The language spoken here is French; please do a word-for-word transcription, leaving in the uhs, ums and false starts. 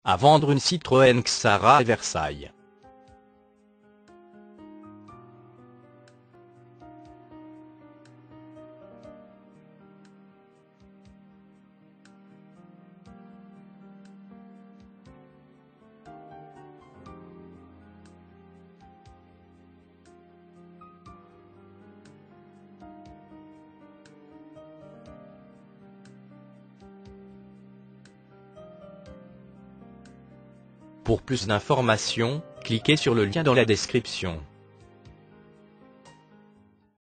À vendre une Citroën Xsara à Versailles. Pour plus d'informations, cliquez sur le lien dans la description.